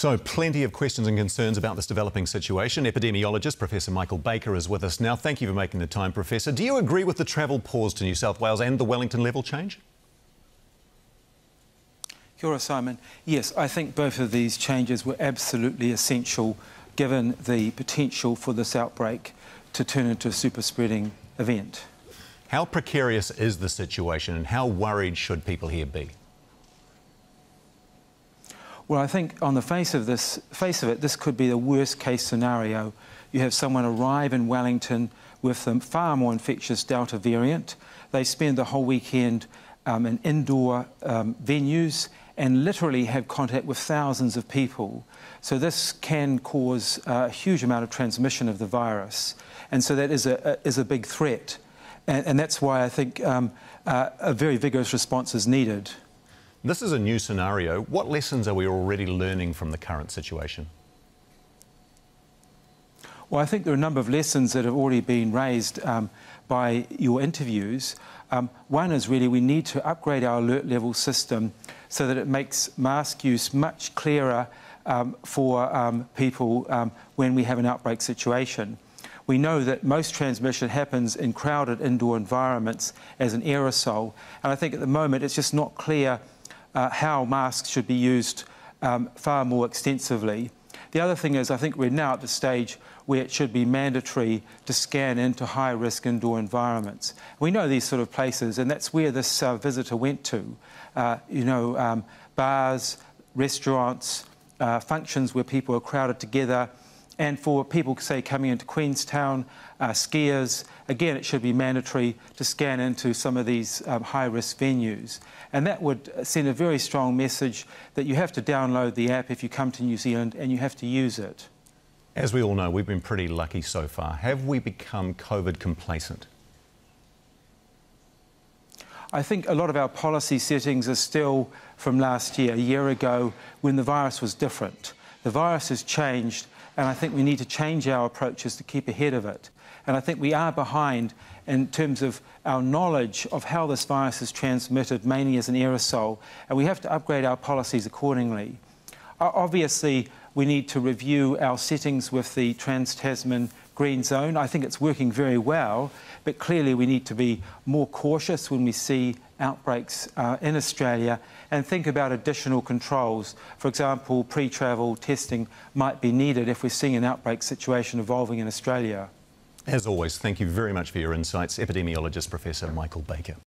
So, plenty of questions and concerns about this developing situation. Epidemiologist Professor Michael Baker is with us now. Thank you for making the time, Professor. Do you agree with the travel pause to New South Wales and the Wellington level change? Kia ora, Simon. Yes, I think both of these changes were absolutely essential given the potential for this outbreak to turn into a super spreading event. How precarious is the situation and how worried should people here be? Well, I think on the face of it, this could be the worst case scenario. You have someone arrive in Wellington with a far more infectious Delta variant. They spend the whole weekend in indoor venues and literally have contact with thousands of people. So this can cause a huge amount of transmission of the virus. And so that is a big threat. And that's why I think a very vigorous response is needed. This is a new scenario. What lessons are we already learning from the current situation? Well, I think there are a number of lessons that have already been raised by your interviews. One is really we need to upgrade our alert level system so that it makes mask use much clearer for people when we have an outbreak situation. We know that most transmission happens in crowded indoor environments as an aerosol, and I think at the moment it's just not clear how masks should be used far more extensively. The other thing is I think we're now at the stage where it should be mandatory to scan into high-risk indoor environments. We know these sort of places, and that's where this visitor went to. Bars, restaurants, functions where people are crowded together. And for people, say, coming into Queenstown, skiers, again, it should be mandatory to scan into some of these high-risk venues. And that would send a very strong message that you have to download the app if you come to New Zealand and you have to use it. As we all know, we've been pretty lucky so far. Have we become COVID complacent? I think a lot of our policy settings are still from last year, a year ago, when the virus was different. The virus has changed, and I think we need to change our approaches to keep ahead of it. And I think we are behind in terms of our knowledge of how this virus is transmitted, mainly as an aerosol, and we have to upgrade our policies accordingly. Obviously, we need to review our settings with the Trans-Tasman Green Zone. I think it's working very well, but clearly we need to be more cautious when we see outbreaks in Australia and think about additional controls. For example, pre-travel testing might be needed if we're seeing an outbreak situation evolving in Australia. As always, thank you very much for your insights. Epidemiologist Professor Michael Baker.